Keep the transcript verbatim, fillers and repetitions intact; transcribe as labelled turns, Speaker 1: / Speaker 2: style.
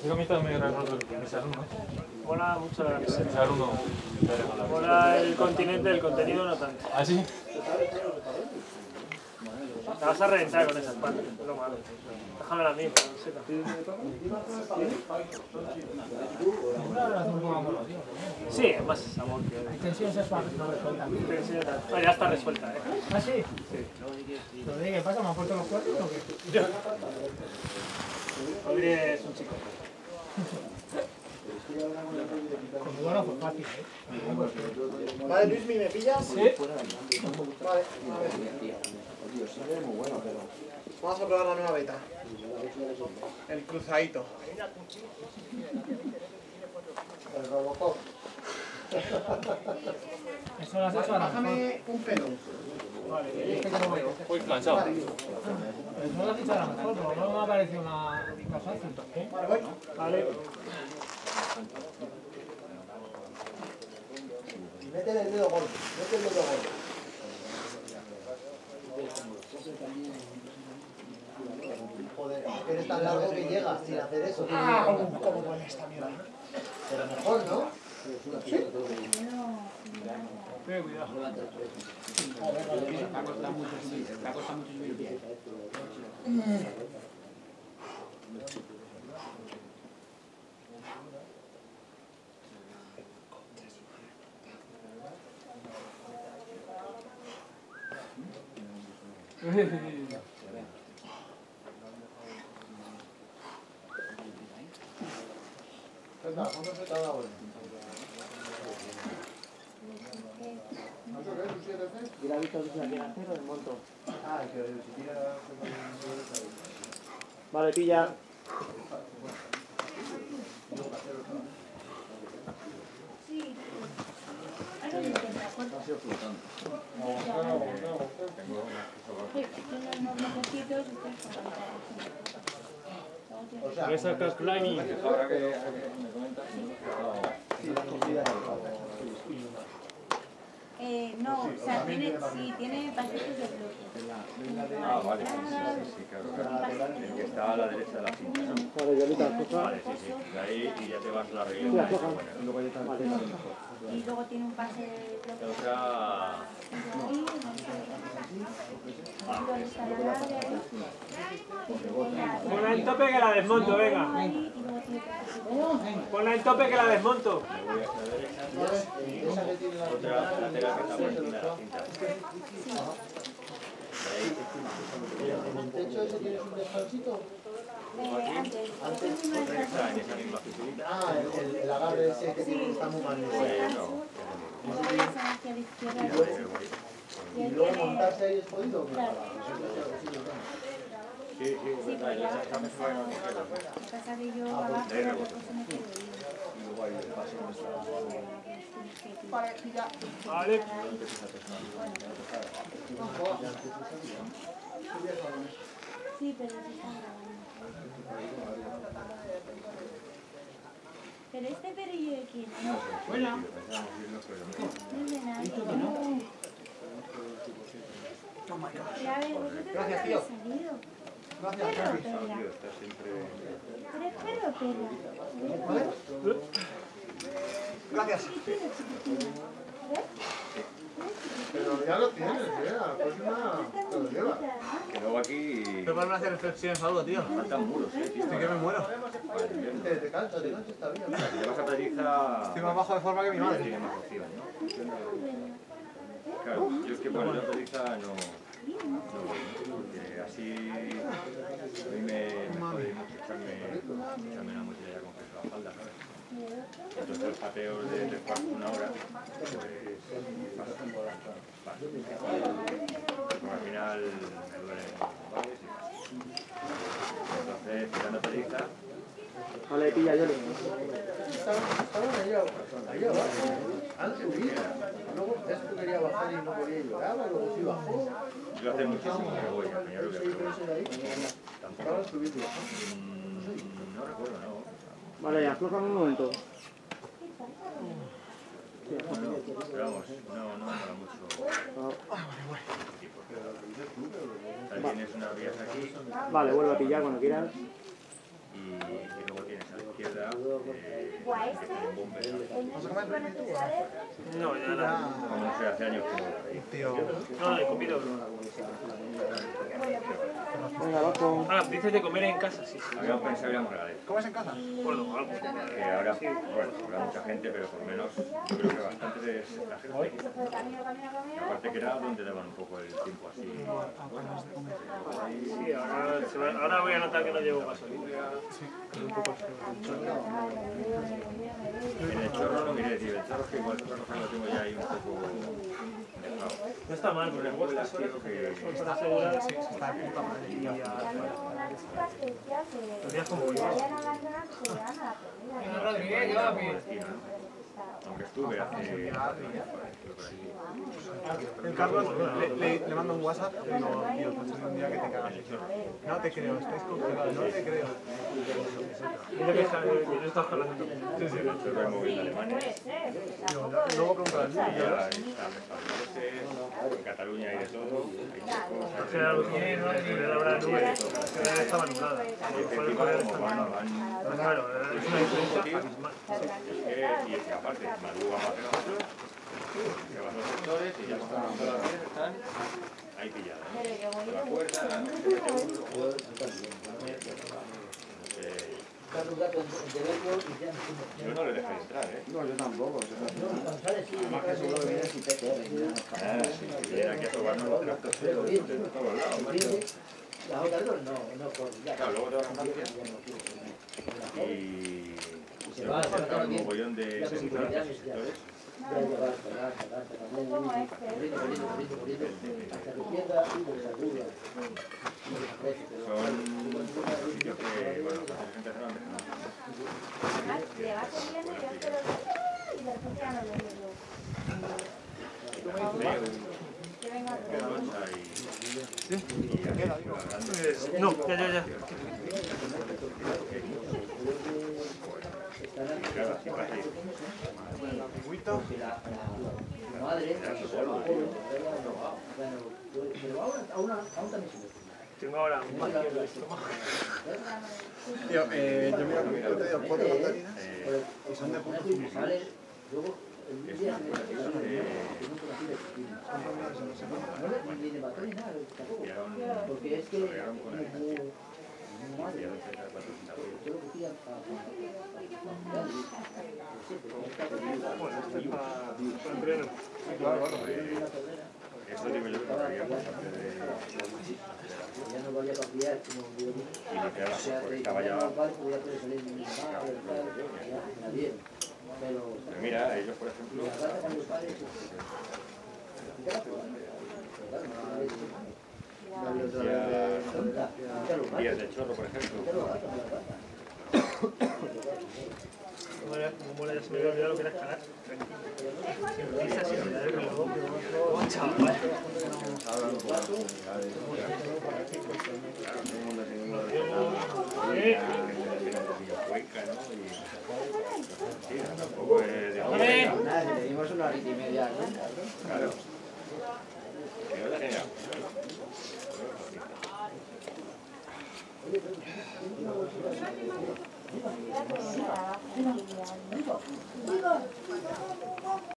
Speaker 1: Ese comité me regaló mis alumnos.
Speaker 2: Mola mucho la camiseta.
Speaker 1: Mis alumnos.
Speaker 2: Mola el continente, el contenido no tanto.
Speaker 1: ¿Ah, sí?
Speaker 2: Te vas a reventar con esa espalda, es lo malo. Déjame la mía, la camiseta. Sí, es más amor que...
Speaker 3: La extensión sexual no resuelta.
Speaker 2: No, ya está resuelta, ¿eh?
Speaker 3: ¿Ah, sí?
Speaker 2: Sí.
Speaker 3: ¿Pero de qué pasa? ¿Me ha puesto los cuernos o qué?
Speaker 2: Rodri es un chico.
Speaker 3: Conmigo no fue fácil, ¿eh?
Speaker 4: Vale, Luismi, ¿me pillas?
Speaker 2: ¿Sí?
Speaker 4: Vale, a ver. Vamos a probar la nueva beta. El cruzadito. El Robocop.
Speaker 3: Eso lo has hecho ahora.
Speaker 4: Bájame un pelo.
Speaker 3: Vale, este que no veo.
Speaker 1: Voy cansado.
Speaker 3: Eso lo has hecho ahora mejor, pero no me ha parecido una una fácil. ¿Eh?
Speaker 4: Vale, voy.
Speaker 2: Vale.
Speaker 4: Métele el dedo gordo. Métele el dedo gordo. Joder, eres tan largo que llegas sin hacer eso. ¡Ah! ¿Cómo duele esta mierda? Pero mejor, ¿no? Sí.
Speaker 2: Ten cuidado.
Speaker 5: Me ha costado mucho subir, me ha costado mucho subir el pie.
Speaker 4: ¿Cuánto se te ha dado ahora?
Speaker 5: ¿Y la visto si la quiere hacer o desmonto?
Speaker 4: Ah, que si tira...
Speaker 5: Vale, pilla.
Speaker 4: O sea,
Speaker 2: Esa que es climbing.
Speaker 1: Ahora que me comentas.
Speaker 6: Eh, no, o sea, tiene, sí, tiene paquetes de bloques.
Speaker 7: Ah, vale, sí, sí, sí, claro. El que está a la derecha de la cinta, ¿no?
Speaker 5: Vale, yo ahorita coja.
Speaker 7: Vale, sí, sí. De ahí y ya te vas la regleta.
Speaker 6: Y luego tiene un pase de bloques.
Speaker 7: O sea...
Speaker 2: Ponla en tope que la desmonto, venga. Ponla en tope que la desmonto.
Speaker 7: Me voy hacia la derecha. Otra lateral que está por encima de la cinta.
Speaker 4: ¿en el techo ese tienes un descansito?
Speaker 6: Antes.
Speaker 7: Otra que está en esa misma fisurita.
Speaker 4: Ah, el, el agarre ese que tiene que estar muy magnético. ¿Y luego montarse ahí es jodido?
Speaker 7: Sí, sí, es verdad. Ya está mejor en los cogeros.
Speaker 6: Pasa que yo abajo la cosa me quedo
Speaker 7: Y luego ahí el paso donde está.
Speaker 4: Vale, ya.
Speaker 2: Vale.
Speaker 6: Sí, pero se está grabando. Pero este perillo de quién es.
Speaker 3: Buena.
Speaker 6: No es de nadie. Ya ves, vosotros no
Speaker 4: Gracias, tío.
Speaker 6: habéis salido.
Speaker 4: Gracias,
Speaker 6: Perro o
Speaker 4: Javi.
Speaker 6: perra.
Speaker 7: Está siempre...
Speaker 6: ¿Eres perro o perra?
Speaker 4: ¿Vale? Gracias.
Speaker 6: Chiquitino, chiquitino. ¿Ves?
Speaker 4: Pero ya lo tienes, ¿eh? A la próxima te lo llevas.
Speaker 7: Que luego aquí...
Speaker 4: van a hacer flexiones algo, tío.
Speaker 7: Faltan muros, eh, tío.
Speaker 4: Estoy que me muero. Te, te cansa, te cansa, está bien.
Speaker 7: Si te vas a Pedriza...
Speaker 4: Estoy más bajo de forma que mi madre.
Speaker 7: Tiene más opción, ¿no? Claro, yo es que por el Pedriza no... No voy, ¿no? Porque así... A mí me, me jode mucho echarme, echarme la mochila ya con peso a la falda, ¿sabes? Entonces los pateos de tres cuartos de una hora, pues... pasan. Pasan. Porque al final me duelen los lumbares y pasan. Entonces, tirando Pedriza...
Speaker 5: Vale, pilla, yo le.
Speaker 4: Estaban ahí abajo, ahí abajo. Han subido. Luego ya se quería bajar y no podía y lloraba, luego sí bajó.
Speaker 7: Yo hace muchísimo que voy, al final lo voy a probar.
Speaker 4: Estaban
Speaker 7: Tampoco...
Speaker 4: subiendo.
Speaker 7: Mm, no recuerdo, no.
Speaker 5: Vale, aflójame un momento.
Speaker 7: Bueno, pero vamos, no, no me mola mucho. O sea, tienes unas vías aquí
Speaker 5: Vale, vuelve a pillar cuando quieras.
Speaker 7: y, y luego tienes a la izquierda
Speaker 8: ¿Vas a comer Remy tú?
Speaker 2: No, ya nada.
Speaker 7: Como no sé, hace años que no lo veía.
Speaker 8: Tío.
Speaker 2: No, he comido.
Speaker 5: Venga, abajo.
Speaker 2: Ah, dices de comer en casa, sí.
Speaker 7: Habíamos pensado ir a Morales.
Speaker 8: ¿Comes en casa?
Speaker 2: Bueno, algo.
Speaker 7: Que ahora, bueno, habrá mucha gente, pero por lo menos yo creo que bastante de la gente. Aparte que era donde daban un poco el tiempo así.
Speaker 2: Sí, ahora, se va- ahora voy a notar que no llevo gasolina.
Speaker 7: En el chorro no miré, decir, el chorro es que igual otra cosa lo tengo ya ahí un poco dejado.
Speaker 2: No está mal, porque el huerto
Speaker 7: Las quiero que...
Speaker 2: está asegurado.
Speaker 8: Sí, está de puta madre.
Speaker 2: Y ya, los días como hoy.
Speaker 3: Venga, Rodríguez, ¿qué va a pedir?
Speaker 7: Aunque estuve hace...
Speaker 8: El Carlos le, le, le manda un WhatsApp y digo, tío, te estoy un día que te cagas. Y dice, no te creo, estáis congelados, no te creo.
Speaker 2: Mira que está, yo estaba hablando.
Speaker 8: Sí, sí.
Speaker 7: Estuve en móvil de Alemania.
Speaker 8: Digo, luego preguntas,
Speaker 7: Y ahora está restaurantes, en Cataluña hay de todo, hay chicos,
Speaker 2: Que era lo que no era la nube, que era estaba nublada. Fue el poder
Speaker 7: como van, van...
Speaker 2: Pero claro, es una diferencia abismal.
Speaker 7: Y es que aparte, madruga más que nosotros, que van los sectores y ya están las horas están ahí pilladas. ¿No? La puerta, no sé, yo no le dejé entrar, ¿eh?
Speaker 4: No, yo tampoco.
Speaker 7: Además que seguro que viene sin P C R. Ah, sí, si vienen aquí a probarnos los tractos, ¿eh? De todos lados, macho. Claro, luego te vas a Francia y se va a sacar un mogollón de sectores. Son sitios que, bueno, los gente se van
Speaker 2: No, ya, ya, ya. Tengo ahora un vacío en el estómago.
Speaker 8: Tío, eh, yo mira, yo te digo cuatro mandarinas y son de puto zumo.
Speaker 4: Porque es que
Speaker 2: Bueno, esto es para para entreno.
Speaker 7: Eso digo yo que todavía por parte de...
Speaker 4: ya no vaya a cambiar como
Speaker 7: Y me quedaba, porque estaba ya... Pero mira, ellos por ejemplo... Días de chorro, por ejemplo.
Speaker 2: Como era- como mola, ya se me había olvidado lo que era escalar. Sin prisa, sin mirar el reloj. Oh, chaval. Eh,
Speaker 7: Sí, tampoco es de...
Speaker 4: Nada, si te dimos una horita y media, ¿no?
Speaker 7: Claro.